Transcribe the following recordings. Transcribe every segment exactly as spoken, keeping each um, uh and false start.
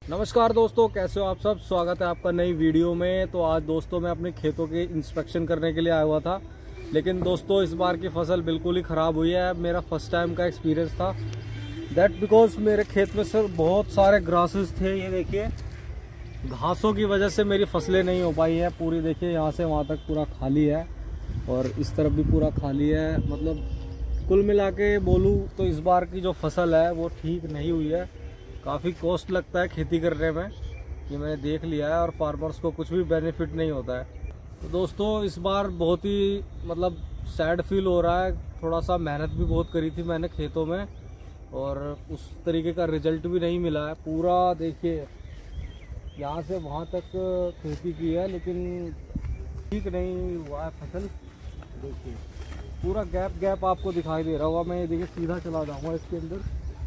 नमस्कार दोस्तों, कैसे हो आप सब। स्वागत है आपका नई वीडियो में। तो आज दोस्तों मैं अपने खेतों के इंस्पेक्शन करने के लिए आया हुआ था, लेकिन दोस्तों इस बार की फसल बिल्कुल ही ख़राब हुई है। मेरा फर्स्ट टाइम का एक्सपीरियंस था दैट बिकॉज मेरे खेत में सर बहुत सारे ग्रासेस थे। ये देखिए, घासों की वजह से मेरी फसलें नहीं हो पाई है पूरी। देखिए यहाँ से वहाँ तक पूरा खाली है और इस तरफ भी पूरा खाली है। मतलब कुल मिला के बोलूँ तो इस बार की जो फसल है वो ठीक नहीं हुई है। काफ़ी कॉस्ट लगता है खेती करने में, ये मैंने देख लिया है, और फार्मर्स को कुछ भी बेनिफिट नहीं होता है। तो दोस्तों इस बार बहुत ही मतलब सैड फील हो रहा है। थोड़ा सा मेहनत भी बहुत करी थी मैंने खेतों में और उस तरीके का रिजल्ट भी नहीं मिला है। पूरा देखिए यहाँ से वहाँ तक खेती की है लेकिन ठीक नहीं हुआ है फसल। देखिए पूरा गैप गैप आपको दिखाई दे रहा होगा। मैं ये देखिए सीधा चला जाऊँगा इसके अंदर,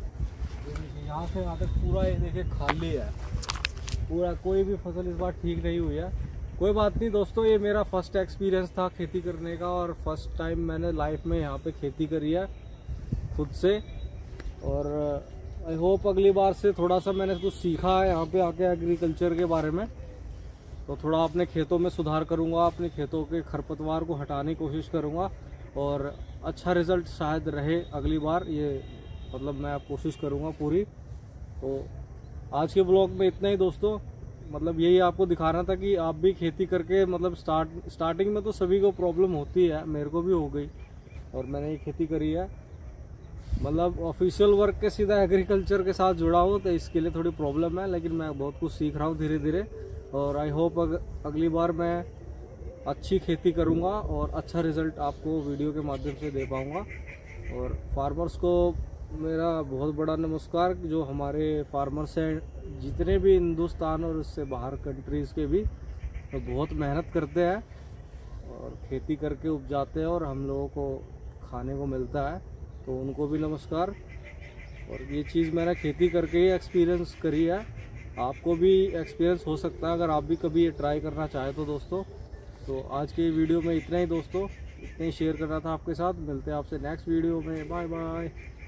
यहाँ से यहाँ तक पूरा ये देखिए खाली है पूरा। कोई भी फसल इस बार ठीक नहीं हुई है। कोई बात नहीं दोस्तों, ये मेरा फर्स्ट एक्सपीरियंस था खेती करने का और फर्स्ट टाइम मैंने लाइफ में यहाँ पे खेती करी है खुद से। और आई होप अगली बार से थोड़ा सा मैंने कुछ सीखा है यहाँ पे आके एग्रीकल्चर के बारे में, तो थोड़ा अपने खेतों में सुधार करूँगा, अपने खेतों के खरपतवार को हटाने की कोशिश करूँगा और अच्छा रिजल्ट शायद रहे अगली बार। ये मतलब मैं कोशिश करूँगा पूरी। तो आज के ब्लॉग में इतना ही दोस्तों। मतलब यही आपको दिखाना था कि आप भी खेती करके मतलब स्टार्ट स्टार्टिंग में तो सभी को प्रॉब्लम होती है, मेरे को भी हो गई और मैंने ये खेती करी है। मतलब ऑफिशियल वर्क के सीधा एग्रीकल्चर के साथ जुड़ा हूँ तो इसके लिए थोड़ी प्रॉब्लम है, लेकिन मैं बहुत कुछ सीख रहा हूँ धीरे धीरे। और आई होप अग, अगली बार मैं अच्छी खेती करूँगा और अच्छा रिजल्ट आपको वीडियो के माध्यम से दे पाऊँगा। और फार्मर्स को मेरा बहुत बड़ा नमस्कार, जो हमारे फार्मर्स हैं जितने भी हिंदुस्तान और उससे बाहर कंट्रीज़ के भी, तो बहुत मेहनत करते हैं और खेती करके उपजाते हैं और हम लोगों को खाने को मिलता है, तो उनको भी नमस्कार। और ये चीज़ मैंने खेती करके ही एक्सपीरियंस करी है, आपको भी एक्सपीरियंस हो सकता है अगर आप भी कभी ये ट्राई करना चाहें तो दोस्तों। तो आज के वीडियो में इतना ही दोस्तों, इतना ही शेयर करना था आपके साथ। मिलते हैं आपसे नेक्स्ट वीडियो में। Bye bye.